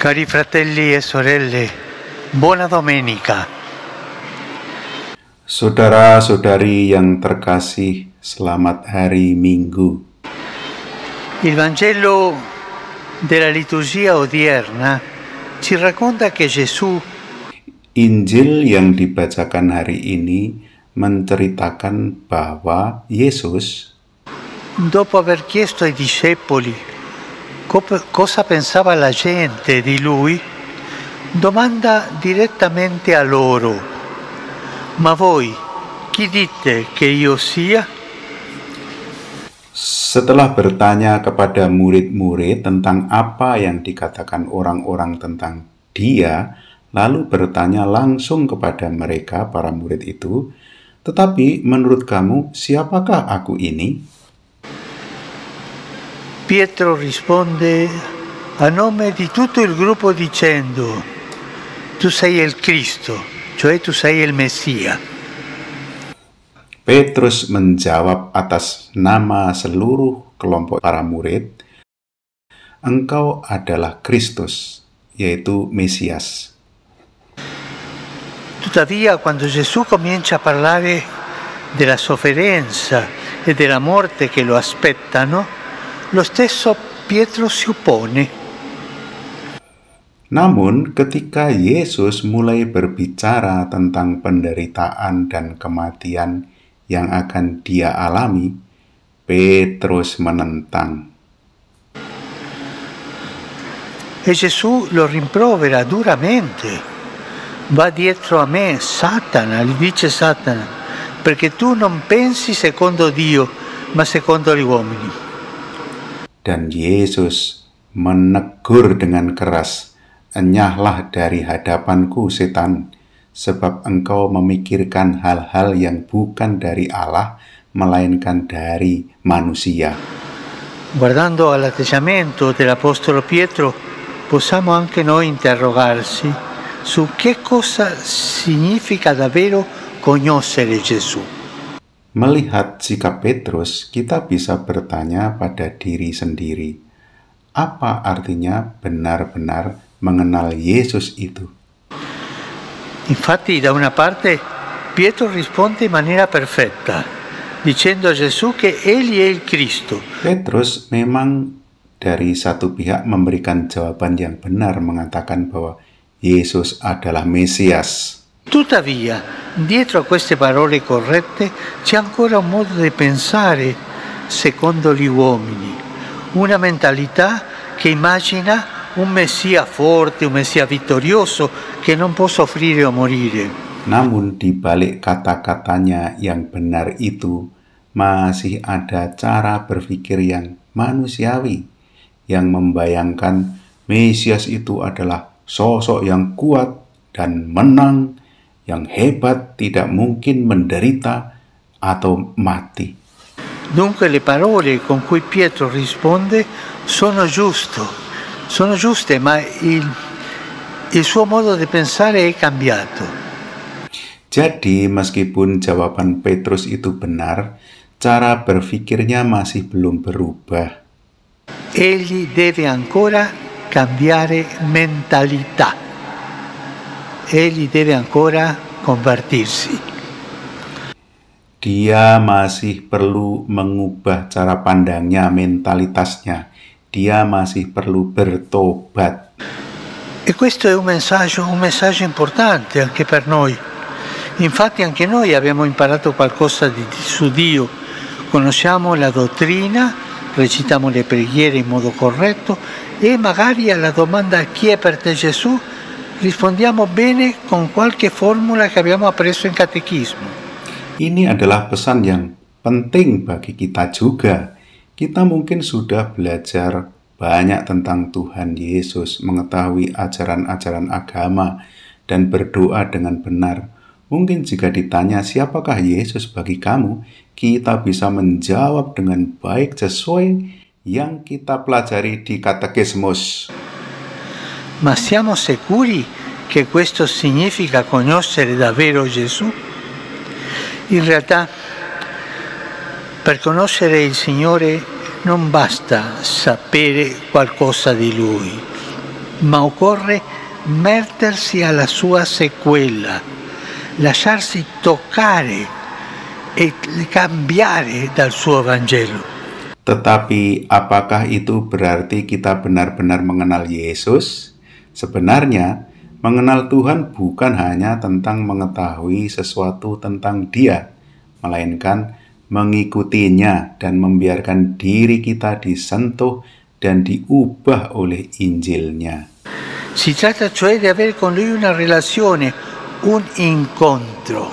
Cari fratelli e sorelle, buona domenica. Saudara-saudari yang terkasih, selamat hari Minggu. Il Vangelo della liturgia odierna ci racconta che Gesù, Injil yang dibacakan hari ini menceritakan bahwa Yesus, dopo aver chiesto ai discepoli cosa pensava la gente di lui, domanda direttamente a loro: ma voi chi dite che io sia? setelah bertanya kepada murid-murid tentang apa yang dikatakan orang-orang tentang Dia, lalu bertanya langsung kepada mereka, para murid itu, "Tetapi menurut kamu, siapakah aku ini?" Pietro risponde a nome di tutto il gruppo dicendo: tu sei il Cristo, cioè tu sei il Messia. Petrus menjawab atas nama seluruh kelompok para murid, "Engkau adalah Kristus, yaitu Mesias." Tuttavia, quando Gesù comincia a parlare della sofferenza e della morte che lo aspettano, lo stesso Pietro si oppone. Namun ketika Yesus mulai berbicara tentang penderitaan dan kematian yang akan Dia alami, Petrus menentang. E Gesù lo rimprovera duramente. Va dietro a me, Satana, gli dice Satana, perché tu non pensi secondo Dio, ma secondo gli uomini. Dan Yesus menegur dengan keras, "Enyahlah dari hadapanku, setan, sebab engkau memikirkan hal-hal yang bukan dari Allah, melainkan dari manusia." Guardando all'atteggiamento dell'Apostolo Pietro, possiamo anche noi interrogarsi su che cosa significa davvero conoscere Gesù. Melihat sikap Petrus, kita bisa bertanya pada diri sendiri, apa artinya benar-benar mengenal Yesus itu? Infatti, da una parte, Pietro risponde in maniera perfetta, dicendo a Gesù che egli è il Cristo. Petrus memang dari satu pihak memberikan jawaban yang benar, mengatakan bahwa Yesus adalah Mesias. Tuttavia, dietro a queste parole corrette c'è ancora un modo di pensare secondo gli uomini, una mentalità che immagina un Messia forte, un Messia vittorioso che non può soffrire o morire. Namun di balik kata-katanya yang benar itu masih ada cara berpikir yang manusiawi yang membayangkan Mesias itu adalah sosok yang kuat dan menang, yang hebat, tidak mungkin menderita atau mati. Dunque le parole con cui Pietro risponde sono giuste, ma il suo modo di pensare è cambiato. Jadi meskipun jawaban Petrus itu benar, cara berpikirnya masih belum berubah. Egli deve ancora cambiare mentalità. Egli deve ancora convertirsi. Dia masih perlu mengubah cara pandangnya, mentalitasnya. Dia masih perlu bertobat. E questo è un messaggio importante anche per noi. Infatti anche noi abbiamo imparato qualcosa su Dio. Conosciamo la dottrina, recitiamo le preghiere in modo corretto e magari alla domanda "chi è per te Gesù?" rispondiamo bene con qualche formula che abbiamo appreso in catechismo. Ini adalah pesan yang penting bagi kita juga. Kita mungkin sudah belajar banyak tentang Tuhan Yesus, mengetahui ajaran-ajaran agama, dan berdoa dengan benar. Mungkin jika ditanya siapakah Yesus bagi kamu, kita bisa menjawab dengan baik sesuai yang kita pelajari di katekismus. Ma siamo sicuri che questo significa conoscere davvero Gesù? In realtà, per conoscere il Signore non basta sapere qualcosa di Lui, ma occorre mettersi alla sua sequela, lasciarsi toccare e cambiare dal suo Vangelo. Tetapi apakah itu berarti kita benar-benar mengenal Yesus? Sebenarnya, mengenal Tuhan bukan hanya tentang mengetahui sesuatu tentang Dia, melainkan mengikutinya dan membiarkan diri kita disentuh dan diubah oleh Injilnya. Si tratta cioè di avere con Lui una relazione, un incontro.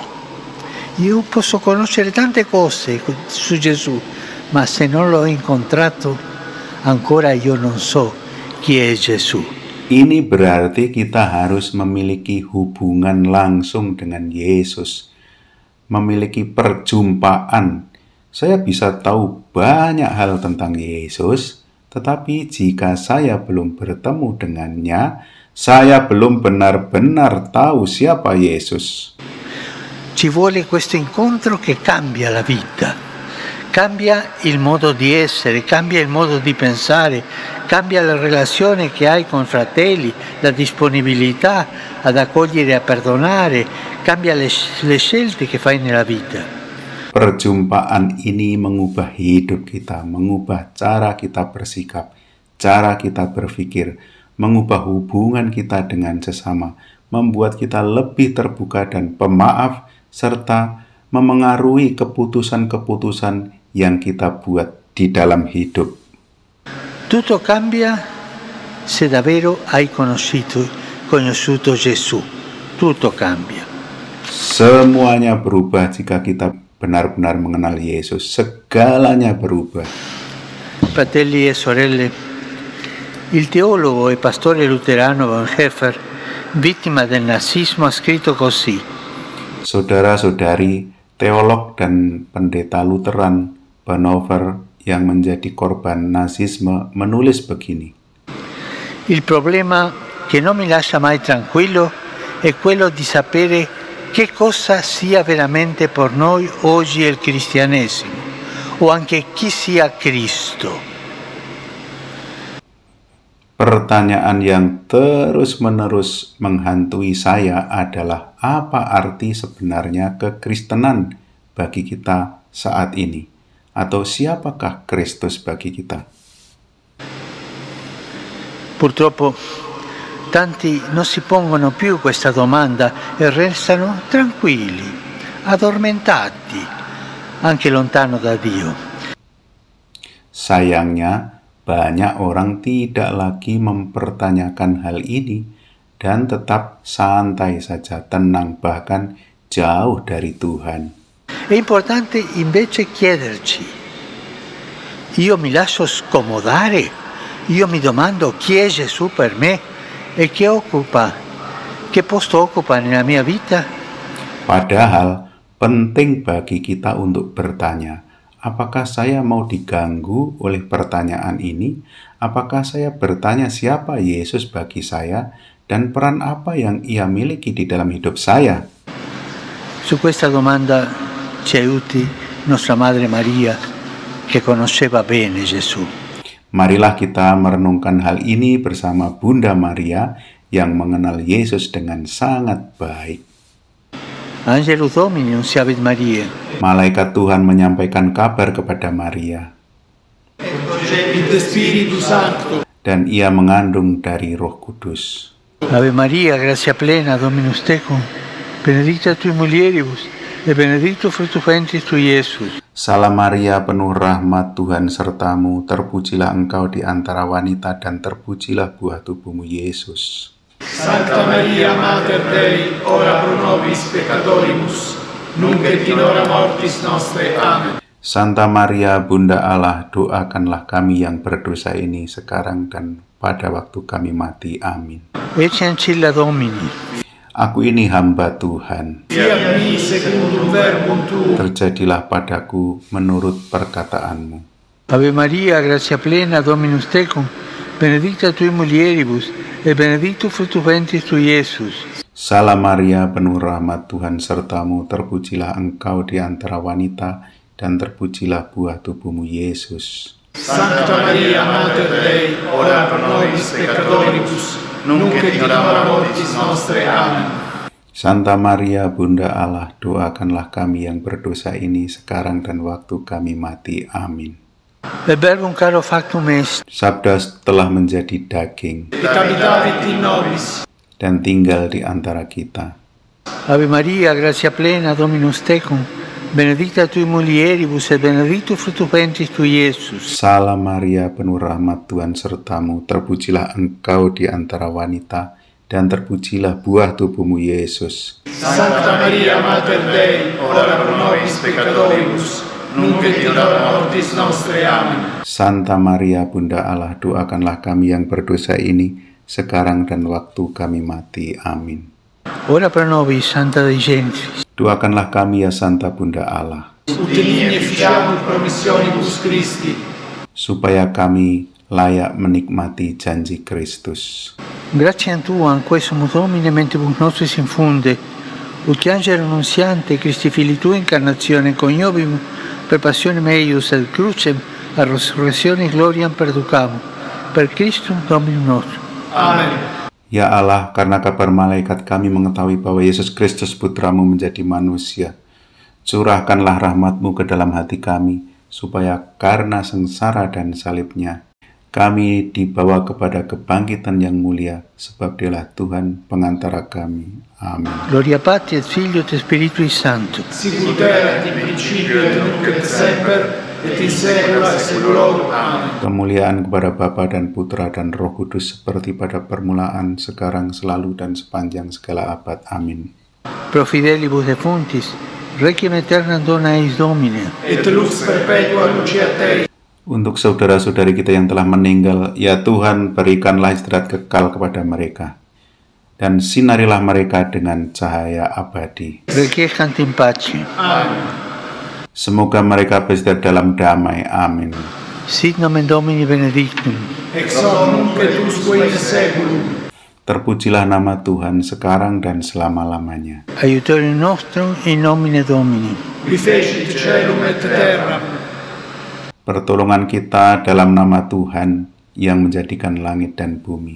Io posso conoscere tante cose su Gesù, ma se non l'ho incontrato, ancora io non so chi è Gesù. Ini berarti kita harus memiliki hubungan langsung dengan Yesus, memiliki perjumpaan. Saya bisa tahu banyak hal tentang Yesus, tetapi jika saya belum bertemu dengannya, saya belum benar-benar tahu siapa Yesus. Ci vuole questo incontro che cambia la vita, cambia il modo di essere, cambia il modo di pensare, cambia la relazione che hai con fratelli, la disponibilità ad accogliere e a perdonare, cambia le scelte che fai nella vita. Perjumpaan ini mengubah hidup kita, mengubah cara kita bersikap, cara kita berpikir, mengubah hubungan kita dengan sesama, membuat kita lebih terbuka dan pemaaf, serta memengaruhi keputusan-keputusan yang kita buat di dalam hidup. Tutto cambia se davvero hai conosciuto Gesù. Tutto cambia. Semuanya berubah jika kita benar-benar mengenal Yesus. Segalanya berubah. Fratelli e sorelle, il teologo e pastore luterano Bonhoeffer, vittima del nazismo, ha scritto così. Saudara-saudari, teolog dan pendeta Lutheran Bonhoeffer yang menjadi korban nazisme menulis begini. Il problema che non mi lascia mai tranquillo è quello di sapere che cosa sia veramente per noi oggi il cristianesimo, o anche chi sia Cristo. Pertanyaan yang terus-menerus menghantui saya adalah apa arti sebenarnya kekristenan bagi kita saat ini, atau siapakah Kristus bagi kita? Purtroppo tanti non si pongono più questa domanda e restano tranquilli, addormentati, anche lontano da Dio. Sayangnya, banyak orang tidak lagi mempertanyakan hal ini dan tetap santai saja, tenang, bahkan jauh dari Tuhan. È importante invece chiederci: io mi lascio scomodare? Io mi domando chi è Gesù per me? E che posto occupa nella mia vita? Padahal penting bagi kita untuk bertanya, apakah saya mau diganggu oleh pertanyaan ini? Apakah saya bertanya siapa Yesus bagi saya dan peran apa yang Ia miliki di dalam hidup saya? Su questa domanda ci aiuti nostra Madre Maria, che conosceva bene Gesù. Marilah kita merenungkan hal ini bersama Bunda Maria yang mengenal Yesus dengan sangat baik. Angelus Domini nunciavit Mariae. Malaikat Tuhan menyampaikan kabar kepada Maria. Dan ia mengandung dari Roh Kudus. Ave Maria, grazia plena, Dominus tecum, benedicta tui mulieribus, et benedictus fructus ventris tui, Iesus. Salam Maria, penuh rahmat, Tuhan sertamu, terpujilah engkau di antara wanita dan terpujilah buah tubuhmu, Yesus. Santa Maria, Mater Dei, ora pro nobis peccatoribus, nunc et in hora mortis nostre. Amen. Santa Maria, Bunda Allah, doakanlah kami yang berdosa ini sekarang dan pada waktu kami mati. Amin. Ecce ancilla Domini. Aku ini hamba Tuhan. Fiat mi secundum verbum tuum. Terjadilah padaku menurut perkataanmu. Ave Maria, grazia plena, Dominus tecum, benedicta tui mulieribus, et benedictus fructus ventris tui, Iesus. Salam Maria, penuh rahmat, Tuhan sertamu, terpujilah engkau di antara wanita, dan terpujilah buah tubuhmu, Yesus. Santa Maria, Mater Dei, ora pro nobis peccatoribus, nunc et in hora mortis nostre. Amen. Santa Maria, Bunda Allah, doakanlah kami yang berdosa ini sekarang dan waktu kami mati. Amin. Il verbum caro factum est, Sabda telah menjadi daging Et habitavit in nobis. dan tinggal di antara kita. Ave Maria, gratia plena, Dominus tecum, benedicta tui mulieribus et benedictus fructus ventris tui, Iesus. Salam Maria, penuh rahmat, Tuhan sertamu, terpujilah engkau di antara wanita, dan terpujilah buah tubuhmu, Yesus. Santa Maria Mater Dei, ora pro nobis peccatoribus, nunc et in hora mortis nostre. Amen. Santa Maria, Bunda Allah, doakanlah kami yang berdosa ini, sekarang dan waktu kami mati. Amin. Ora pro nobis, Santa Dei Gentris. Doakanlah kami ya Santa Bunda Allah, Ut in efficiamur promissionibus Christi. supaya kami layak menikmati janji Kristus. Grazie a Tua, in questo Domine, mentibus nostris infunde, ut angelo annunziante, Christi Fili Tua, incarnazione coniovim, per passione meius et crucem, a resurrezione gloriam perducamo, per Christum Dominum nostrum. Amen. Ya Allah, karena kabar malaikat kami mengetahui bahwa Yesus Kristus Putramu menjadi manusia, curahkanlah rahmat-Mu ke dalam hati kami, supaya karena sengsara dan salibnya, kami dibawa kepada kebangkitan yang mulia, sebab Dialah Tuhan pengantara kami. Amin. Gloria Patri et Filio et Spiritui Sancto. Sicut erat in principio et nunc et semper et in saecula saeculorum. Amen. Kemuliaan kepada Bapa dan Putra dan Roh Kudus seperti pada permulaan, sekarang, selalu, dan sepanjang segala abad. Amin. Pro fidelibus defuntis, requiem aeternam dona eis Domine. Et lux perpetua lucia Tei. Untuk saudara-saudari kita yang telah meninggal, ya Tuhan, berikanlah istirahat kekal kepada mereka, dan sinarilah mereka dengan cahaya abadi. Requiescant in pace. Amen. Semoga mereka beristirahat dalam damai. Amin. Sit nomen Domini benedictum. Ex hoc nunc et usque in saeculum. Terpujilah nama Tuhan sekarang dan selama-lamanya. Aiutorium nostrum in nomine Domini. Qui fecit caelum et terram. Pertolongan kita dalam nama Tuhan yang menjadikan langit dan bumi.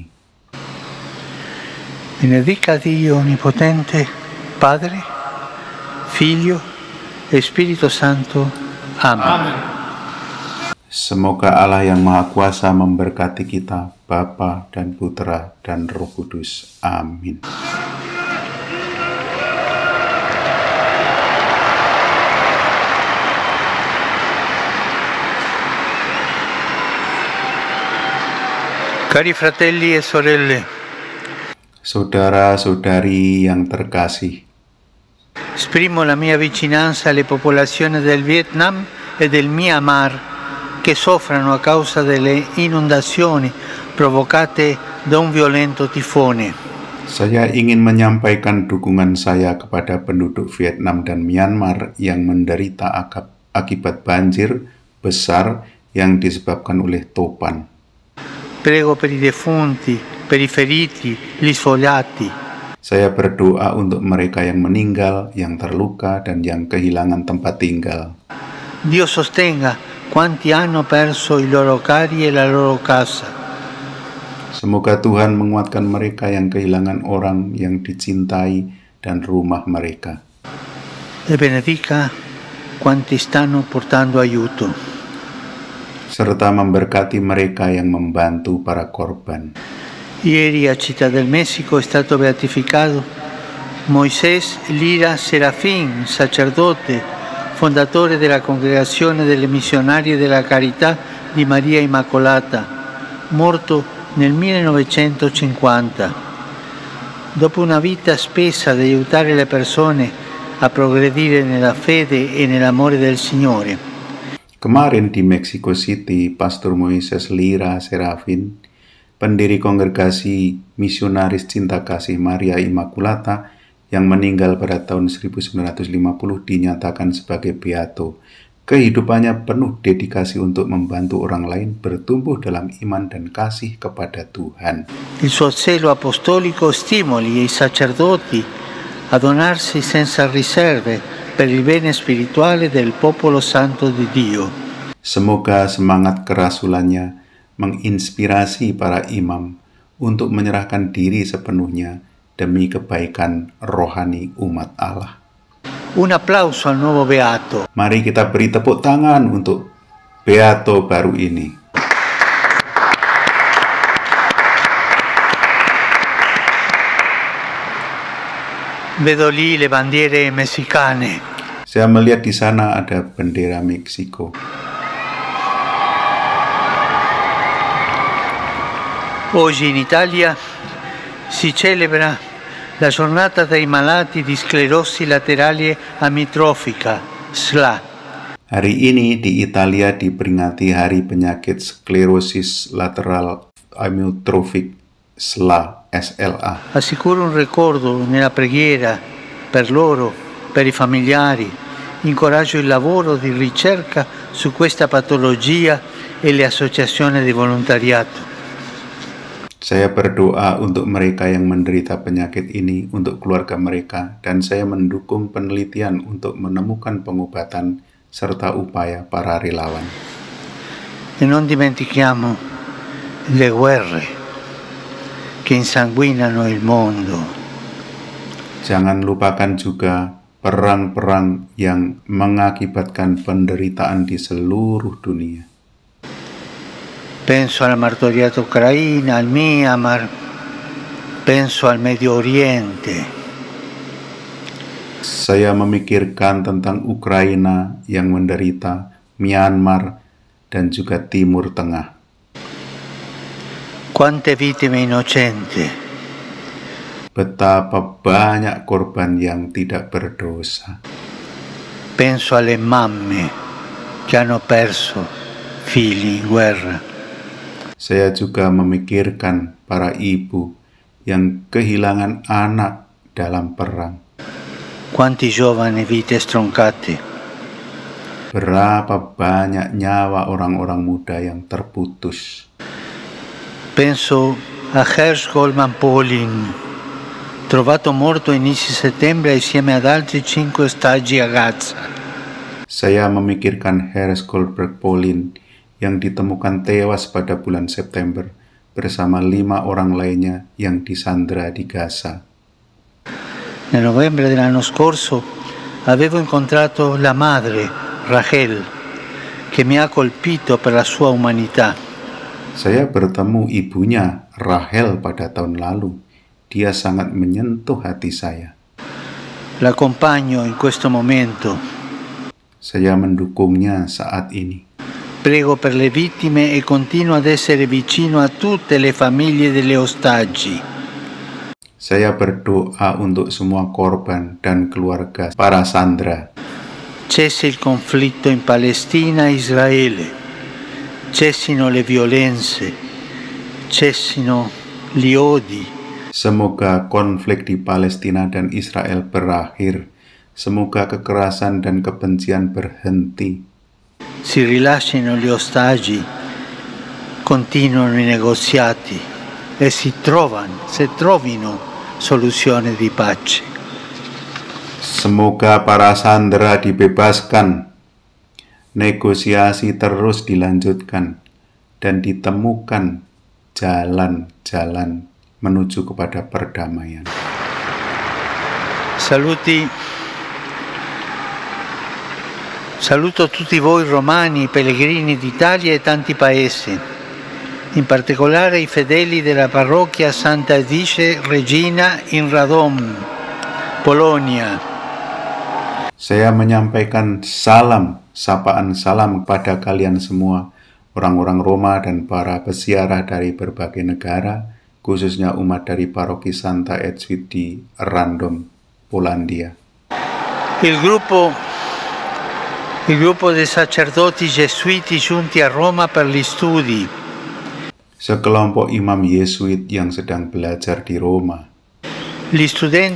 Benedica Dio Onnipotente, Padre, Figlio e Spirito Santo. Amen. Amen. Semoga Allah yang Maha Kuasa memberkati kita, Bapa dan Putra dan Roh Kudus. Amin. Cari fratelli e sorelle, Saudara-saudari yang terkasih, esprimo la mia vicinanza alle popolazioni del Vietnam e del Myanmar che soffrono a causa delle inondazioni provocate da un violento tifone. saya ingin menyampaikan dukungan saya kepada penduduk Vietnam dan Myanmar yang menderita akibat banjir besar yang disebabkan oleh topan. Prego per i defunti, per i feriti, gli sfogliati. Saya berdoa untuk mereka yang meninggal, yang terluka, dan yang kehilangan tempat tinggal. Dio sostenga quanti hanno perso i loro cari e la loro casa. Semoga Tuhan menguatkan mereka yang kehilangan orang yang dicintai dan rumah mereka. E benedica quanti stanno portando aiuto. Serta memberkati mereka yang membantu para korban. Ieri a Città del Messico è stato beatificato Moisés Lira Serafín, sacerdote, fondatore della Congregazione delle Missionarie della Carità di Maria Immacolata, morto nel 1950. Dopo una vita spesa di aiutare le persone a progredire nella fede e nell'amore del Signore. Kemarin di Mexico City, Pastor Moises Lira Serafin, pendiri kongregasi misionaris cinta kasih Maria Immaculata yang meninggal pada tahun 1950 dinyatakan sebagai beato. Kehidupannya penuh dedikasi untuk membantu orang lain bertumbuh dalam iman dan kasih kepada Tuhan. Il suo zelo apostolico stimoli i sacerdoti a donarsi senza riserve per il bene spirituale del popolo santo di Dio. Semoga semangat kerasulannya menginspirasi para imam untuk menyerahkan diri sepenuhnya demi kebaikan rohani umat Allah. Un applauso al nuovo beato. Mari kita beri tepuk tangan untuk beato baru ini. Vedo lì le bandiere messicane. Saya melihat di sana ada bendera Meksiko. Oggi in Italia si celebra la giornata dei malati di sclerosi laterale amitrofica, SLA. Hari ini di Italia diperingati Hari Penyakit Sklerosis Lateral Amyotrofic SLA. Assicuro un ricordo nella preghiera per loro, per i familiari, incoraggio il lavoro di ricerca su questa patologia e le associazioni di volontariato. Saya berdoa untuk mereka yang menderita penyakit ini, untuk keluarga mereka, dan saya mendukung penelitian untuk menemukan pengobatan serta upaya para relawan. E non dimentichiamo le guerre che insanguinano il mondo. Jangan lupakan juga perang-perang yang mengakibatkan penderitaan di seluruh dunia. Penso alla martoriata ucraina, al Myanmar, penso al Medio Oriente. Saya memikirkan tentang Ukraina yang menderita, Myanmar, dan juga Timur Tengah. Quante vittime innocenti. Betapa banyak korban yang tidak berdosa. Penso alle mamme che hanno perso figli in guerra. Saya juga memikirkan para ibu yang kehilangan anak dalam perang. Quanti giovani vite stroncate. Berapa banyak nyawa orang-orang muda yang terputus. Penso a Hersh Goldman Polin, trovato morto a inizio settembre insieme ad altri 5 ostaggi a Gaza. Saya memikirkan Hersh Goldberg Polin yang ditemukan tewas pada bulan September bersama 5 orang lainnya yang disandra di Gaza. Nel novembre dell'anno scorso avevo incontrato la madre, Rachel, che mi ha colpito per la sua umanità. Saya bertemu ibunya, Rachel, pada tahun lalu. Dia sangat menyentuh hati saya. L'accompagno in questo momento. Saya mendukungnya saat ini. Prego per le vittime e continuo ad essere vicino a tutte le famiglie delle ostaggi. Saya berdoa untuk semua korban dan keluarga para sandera. Cessi il conflitto in Palestina e Israele. Cessino le violenze, cessino gli odi. Semoga konflik di Palestina dan Israel berakhir. Semoga kekerasan dan kebencian berhenti. Si rilascino gli ostaggi, continuino i negoziati e si trovino soluzioni di pace. Semoga para sandera dibebaskan. Negosiasi terus dilanjutkan dan ditemukan jalan-jalan menuju kepada perdamaian. Saluto tutti voi romani, pellegrini d'Italia e tanti paesi, in particolare i fedeli della parrocchia Santa Edice Regina in Radom, Polonia. Saya menyampaikan sapaan salam kepada kalian semua, orang-orang Roma dan para peziarah dari berbagai negara, khususnya umat dari paroki Santa Edwid di Radom, Polandia. Il gruppo dei sacerdoti gesuiti giunti a Roma per gli studi. Sekelompok imam Yesuit yang sedang belajar di Roma. Gli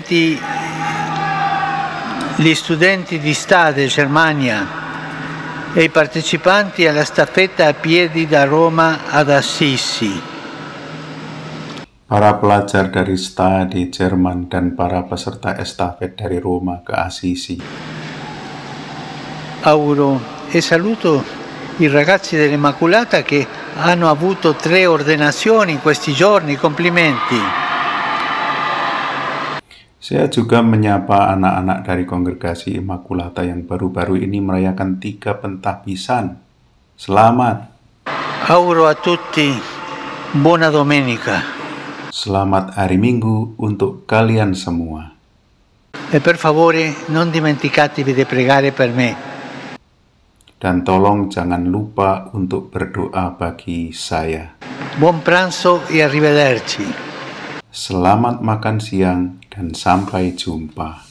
studenti di Stade, Germania, e i partecipanti alla staffetta a piedi da Roma ad Assisi. Para pelajar dari Stade, Jerman, dan para peserta estafet dari Roma ke Assisi. Auguro e saluto i ragazzi dell'Immacolata che hanno avuto 3 ordenazioni in questi giorni. Complimenti. Saya juga menyapa anak-anak dari kongregasi Immaculata yang baru-baru ini merayakan 3 pentahbisan. Selamat. Auguro a tutti buona domenica. Selamat hari Minggu untuk kalian semua. E per favore non dimenticatevi di pregare per me. Dan tolong jangan lupa untuk berdoa bagi saya. Buon pranzo e arrivederci. Selamat makan siang dan sampai jumpa.